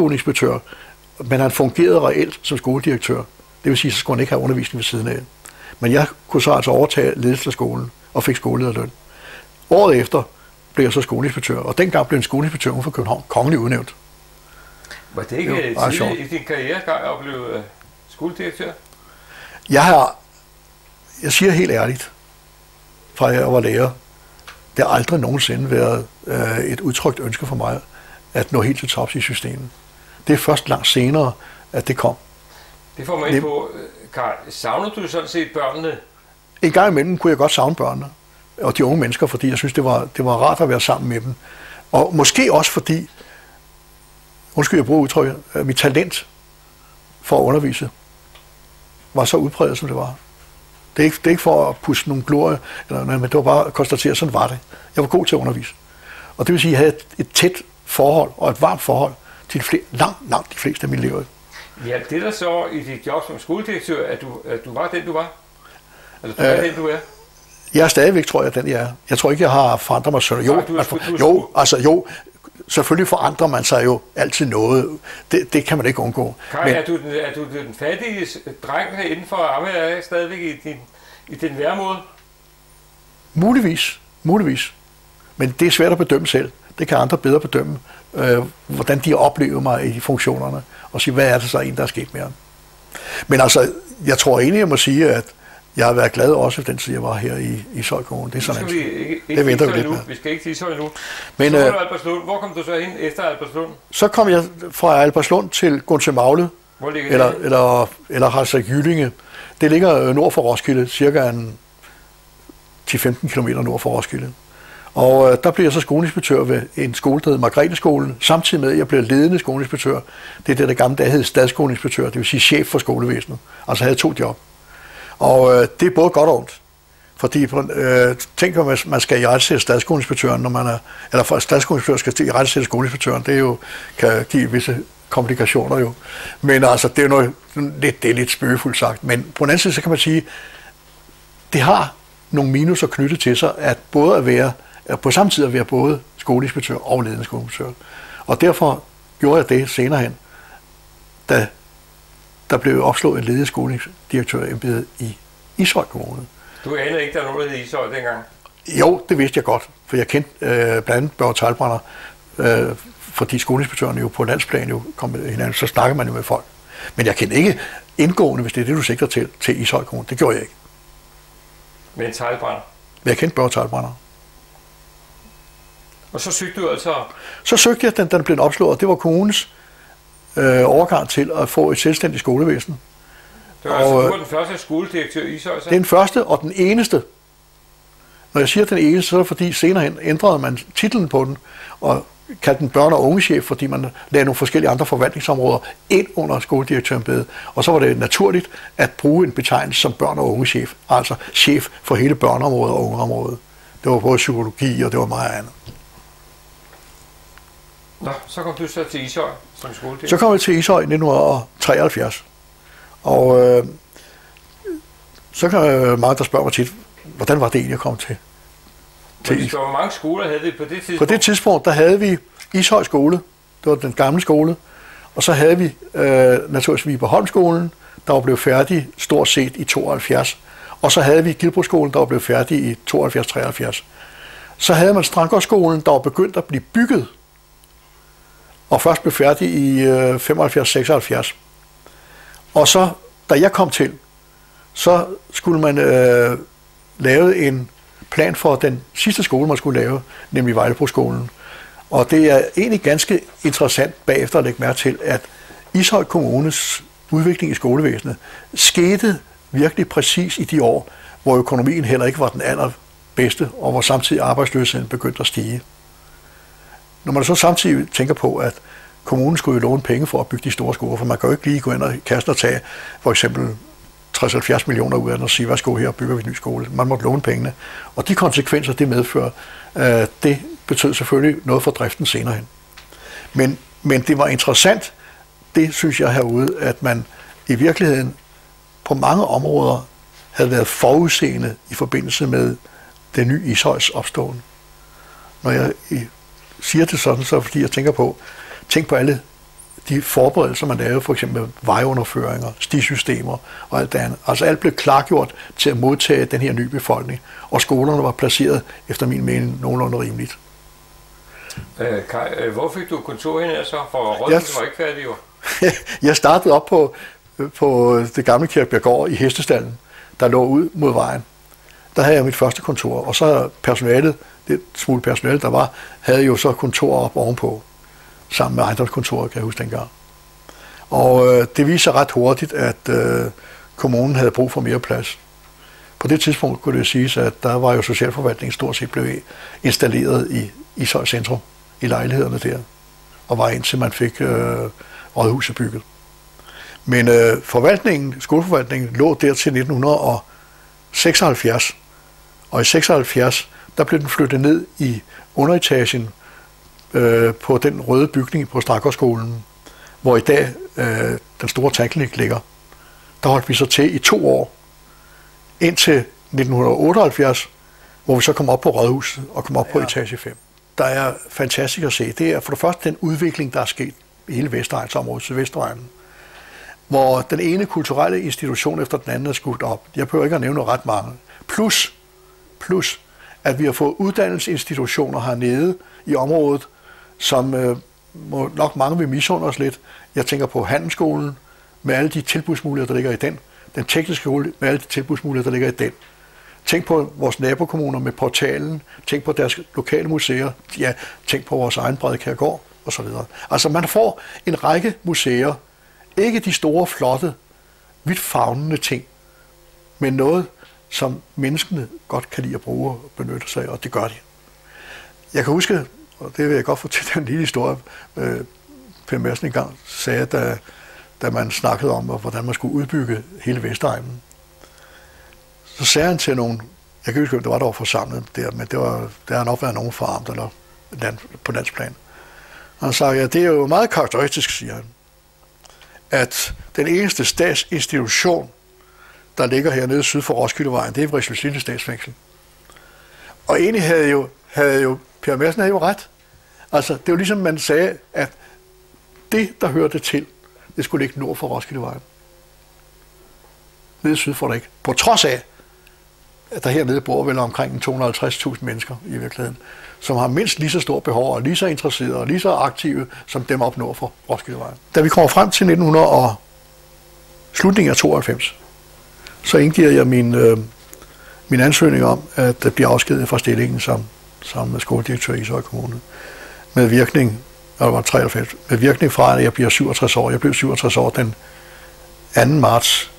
B: stadsskoleinspektør, men han fungerede reelt som skoledirektør. Det vil sige, så skulle han ikke have undervisning ved siden af. Men jeg kunne så altså overtage ledelsen af skolen og fik skolelederløn. Året efter blev jeg så skoleinspektør, og dengang blev en skoleinspektør uden for København kongeligt udnævnt.
A: Var det ikke tidligt i din karrieregang at blive skoledirektør?
B: Jeg siger helt ærligt, fra jeg var lærer, det har aldrig nogensinde været et udtrykt ønske for mig at nå helt til tops i systemet. Det er først langt senere, at det kom.
A: Det får man ind på. Karl, savner du sådan set børnene?
B: En gang imellem kunne jeg godt savne børnene og de unge mennesker, fordi jeg synes, det var rart at være sammen med dem. Og måske også fordi, undskyld jeg bruger udtrykket, mit talent for at undervise var så udpræget, som det var. Det er ikke for at pusse nogle glorie, men det var bare at konstatere, sådan var det. Jeg var god til at undervise. Og det vil sige, at jeg havde et tæt forhold og et varmt forhold til langt de fleste af mine elever.
A: Ja, det der så i dit job som skoledirektør, at du var den, du var? Eller du er den, du er?
B: Jeg er stadigvæk, tror jeg, den jeg er. Jeg tror ikke, jeg har forandret mig sådan. Jo, selvfølgelig forandrer man sig jo altid noget. Det kan man ikke undgå.
A: Kaj, men, er du den fattige dreng inden for Amager stadigvæk i din væremåde?
B: Muligvis. Men det er svært at bedømme selv. Det kan andre bedre bedømme, hvordan de oplever mig i funktionerne, og sige, hvad er det så en, der er sket med ham. Men altså, jeg tror egentlig, jeg må sige, at jeg har været glad også, den tid jeg var her i Ishøj Kommune. Det er sådan,
A: vi skal ikke til Ishøj nu. Men, så var du Albertslund. Hvor kom du så hen efter Albertslund?
B: Så kom jeg fra Albertslund til Gundsø-Magle.
A: Hvor ligger det?
B: Eller Halsæk Jyllinge. Det ligger nord for Roskilde, cirka 10-15 km nord for Roskilde. Og der blev jeg så skoleinspektør ved en skole, der hed Margrethe-skolen, samtidig med, at jeg blev ledende skoleinspektør. Det er det, der gamle dag hed stadsskoleinspektør, det vil sige chef for skolevæsenet. Altså havde 2 job. Og det er både godt og ondt. Fordi tænk om, at man skal i retsætte stadsskoleinspektøren, eller for stadsskoleinspektøren skal i retsætte skoleinspektøren, det er jo, kan give visse komplikationer jo. Men altså, det er noget det er lidt spøgefuldt sagt. Men på den anden side, så kan man sige, det har nogle minuser knyttet til sig, at både at være på samme tid at være både skoleinspektør og ledende skoleinspektør. Og derfor gjorde jeg det senere hen, da der blev opslået en ledende skoledirektør-embede i Ishøj Kommune.
A: Du anede ikke, der var noget, der hed Ishøj dengang?
B: Jo, det vidste jeg godt, for jeg kendte blandt andet Børge Teilbrænder, fordi skoleinspektørerne jo på landsplan jo kom med hinanden, så snakker man jo med folk. Men jeg kendte ikke indgående, hvis det er det, du sigter til Ishøj Kommune. Det gjorde jeg ikke.
A: Men Teilbrænder?
B: Jeg kendte Børge Teilbrænder.
A: Og så søgte du altså? Så
B: søgte jeg, den blev opslået, og det var kommunens overgang til at få et selvstændigt skolevæsen.
A: Det var altså, du var den første skoledirektør i Ishøj?
B: Det er den første og den eneste. Når jeg siger den eneste, så er det fordi senere hen ændrede man titlen på den, og kaldte den børne- og ungechef, fordi man lagde nogle forskellige andre forvaltningsområder ind under skoledirektørembedet. Og så var det naturligt at bruge en betegnelse som børne- og ungechef, altså chef for hele børneområdet og ungeområdet. Det var både psykologi, og det var meget andet.
A: Nå, så kom du så til Ishøj som skoledirektør?
B: Så kom jeg til Ishøj i 1973. Og så kan mange, der spørger mig tit, hvordan var det egentlig, jeg kom til?
A: Hvor mange skoler havde vi på det tidspunkt?
B: På det tidspunkt, der havde vi Ishøj skole, det var den gamle skole, og så havde vi naturligvis Viborgholmskolen, der var blevet færdig stort set i 72, og så havde vi Gilbroskolen, der var blevet færdig i 72-73. Så havde man Strandgårdsskolen, der var begyndt at blive bygget, og først blev færdig i 75-76. Og så, da jeg kom til, så skulle man lave en plan for den sidste skole, man skulle lave, nemlig Vejlebroskolen. Og det er egentlig ganske interessant bagefter at lægge mærke til, at Ishøj Kommunes udvikling i skolevæsenet skete virkelig præcis i de år, hvor økonomien heller ikke var den allerbedste, og hvor samtidig arbejdsløsheden begyndte at stige. Når man så samtidig tænker på, at kommunen skulle jo låne penge for at bygge de store skoler, for man kan jo ikke lige gå ind og kaste og tage for eksempel 60-70 millioner ud af den og sige, værsgo, her bygger vi en ny skole. Man måtte låne pengene. Og de konsekvenser, det medfører, det betød selvfølgelig noget for driften senere hen. Men det var interessant, det synes jeg herude, at man i virkeligheden på mange områder havde været forudseende i forbindelse med den nye Ishøjs opståen. Når jeg siger det sådan, så fordi jeg tænk på alle de forberedelser, man lavede, for eksempel vejunderføringer, stisystemer og alt det andet. Altså alt blev klargjort til at modtage den her nye befolkning, og skolerne var placeret, efter min mening, nogenlunde rimeligt.
A: Kai, hvor fik du kontor hen så? For rådhuset var ikke færdig jo.
B: Jeg startede op på det gamle Kirkebjerggård i Hestestallen, der lå ud mod vejen. Der havde jeg mit første kontor, og så personalet, det smule personale, der var, havde jo så kontor op ovenpå, sammen med ejendomskontoret, kan jeg huske dengang. Og det viste sig ret hurtigt, at kommunen havde brug for mere plads. På det tidspunkt kunne det siges, at der var jo socialforvaltningen stort set blevet installeret i Ishøj Centrum, i lejlighederne der, og var indtil man fik rådhuset bygget. Men skoleforvaltningen lå der til 1976, og i 76, der blev den flyttet ned i underetagen på den røde bygning på Strakårdsskolen, hvor i dag den store tandklinik ligger. Der holdt vi så til i 2 år, indtil 1978, hvor vi så kom op på Rådhuset og kom op på etage 5. Der er fantastisk at se. Det er for det første den udvikling, der er sket i hele Vestegnsområdet, Sydvestegnen, hvor den ene kulturelle institution efter den anden er skudt op. Jeg behøver ikke at nævne ret mange. Plus, at vi har fået uddannelsesinstitutioner hernede i området, som nok mange vil misunde os lidt. Jeg tænker på Handelsskolen, med alle de tilbudsmuligheder, der ligger i den. Den tekniske skole, med alle de tilbudsmuligheder, der ligger i den. Tænk på vores nabokommuner med portalen. Tænk på deres lokale museer. Ja, tænk på vores egen Bredkærgård og så videre. Altså man får en række museer. Ikke de store, flotte, vidtfavnende ting, men noget, som menneskene godt kan lide at bruge og benytte sig af, og det gør de. Jeg kan huske, og det vil jeg godt fortælle en lille historie, Per Madsen engang sagde, da man snakkede om, hvordan man skulle udbygge hele Vestegnen. Så sagde han til nogen, jeg kan huske, at det var der forsamlet der, men der har nok været nogen fra amt eller på landsplan. Og han sagde, ja, det er jo meget karakteristisk, siger han, at den eneste statsinstitution, der ligger hernede syd for Roskildevejen, det er Vridsløselille Statsfængsel. Og egentlig havde jo Per Madsen havde jo ret. Altså, det er jo ligesom man sagde, at det, der hørte til, det skulle ligge nord for Roskildevejen. Nede syd for det ikke. På trods af, at der hernede bor vel omkring 250.000 mennesker i virkeligheden, som har mindst lige så stort behov, og lige så interesserede, og lige så aktive, som dem op nord for Roskildevejen. Da vi kommer frem til slutningen af 92, så indgiver jeg min ansøgning om, at blive afskediget fra stillingen som skoledirektør i Ishøj Kommune. Med virkning, var 93, med virkning fra, at jeg bliver 67 år. Jeg blev 67 år den 2. marts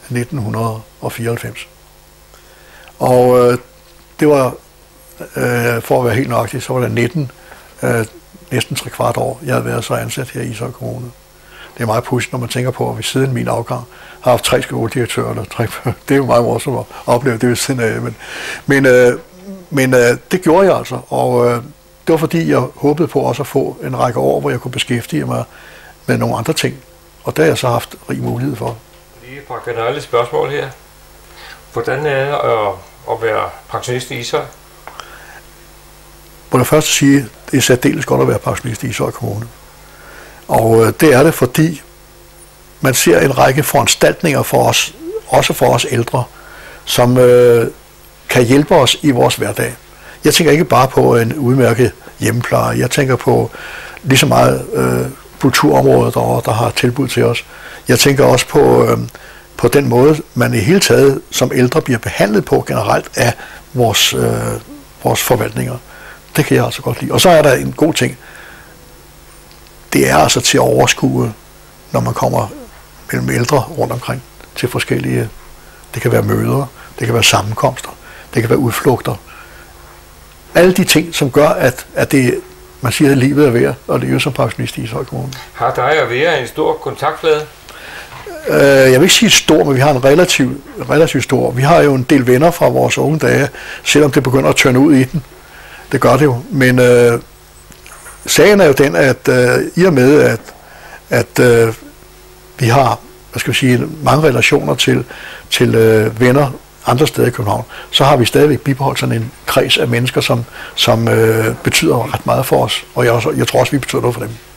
B: 1994. Og det var, for at være helt nøjagtig, så var det næsten 3/4 år, jeg havde været så ansat her i Ishøj Kommune. Det er meget pudsigt, når man tænker på, at vi siden min afgang har haft 3 skoledirektører. Det er jo meget morsomt at opleve det ved siden af. Men det gjorde jeg altså, og det var fordi, jeg håbede på også at få en række år, hvor jeg kunne beskæftige mig med nogle andre ting. Og det har jeg så haft rig mulighed for.
A: Lige et par generelle spørgsmål her. Hvordan er det at være pensionist i Ishøj?
B: Må jeg først sige, at det er særdeles godt at være pensionist i Ishøj Kommune. Og det er det, fordi man ser en række foranstaltninger for os, også for os ældre, som kan hjælpe os i vores hverdag. Jeg tænker ikke bare på en udmærket hjemmepleje. Jeg tænker på lige så meget kulturområdet, der har tilbud til os. Jeg tænker også på den måde, man i hele taget som ældre bliver behandlet på generelt af vores forvaltninger. Det kan jeg altså godt lide. Og så er der en god ting. Det er altså til at overskue, når man kommer mellem ældre rundt omkring til forskellige. Det kan være møder, det kan være sammenkomster, det kan være udflugter. Alle de ting, som gør, at det, man siger, at livet er værd at leve som pensionist i Ishøj Kommune.
A: Har dig og Vera en stor kontaktflade?
B: Jeg vil ikke sige stor, men vi har en relativt stor. Vi har jo en del venner fra vores unge dage, selvom det begynder at tørne ud i den. Det gør det jo. Men sagen er jo den, at i og med, at vi har, mange relationer til venner andre steder i København, så har vi stadigvæk bibeholdt sådan en kreds af mennesker, som betyder ret meget for os. Og jeg tror også, vi betyder noget for dem.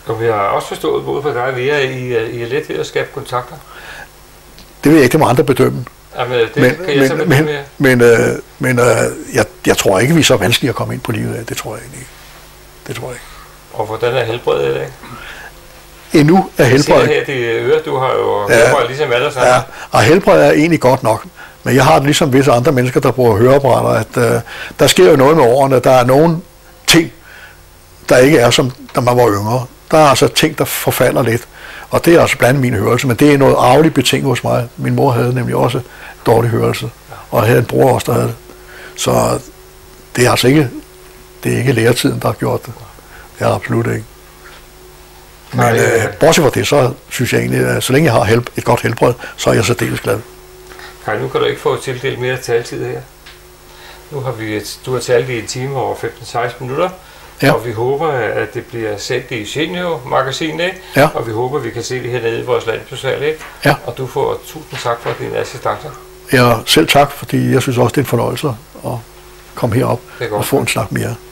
A: Og vi har også forstået både for dig og Vera, I er let ved at skabe kontakter.
B: Det ved jeg ikke, det må andre bedømme.
A: Jamen, det kan jeg så bedømme.
B: Men jeg tror ikke, vi er så vanskelige at komme ind på livet af. Det tror jeg ikke. Det tror jeg ikke.
A: Og hvordan er helbredet i dag?
B: Endnu er helbredet.
A: Jeg ser her, det øre, du har jo helbredet ligesom alle sammen.
B: Ja, og helbredet er egentlig godt nok. Men jeg har det ligesom visse andre mennesker, der bruger høreapparater, at der sker jo noget med årene. Der er nogle ting, der ikke er som da man var yngre. Der er altså ting, der forfalder lidt. Og det er altså blandt min hørelse, men det er noget arveligt betinget hos mig. Min mor havde nemlig også dårlig hørelse, og havde en bror også, der havde det. Så det er altså ikke, det er ikke læretiden, der har gjort det. Det er absolut ikke. Men bortset fra det, så synes jeg egentlig, at så længe jeg har et godt helbred, så er jeg særdeles glad.
A: Kaj, nu kan du ikke få tildelt mere taletid her. Nu har du har talt i en time over 15-16 minutter. Ja. Og vi håber, at det bliver sendt i Senior-magasinet, ikke? Ja. Og vi håber, at vi kan se det hernede i vores landsbysal, ikke? Ja. Og du får 1000 tak for din assistance. Ja, selv tak, fordi jeg synes også, det er en fornøjelse at komme herop og få en snak mere.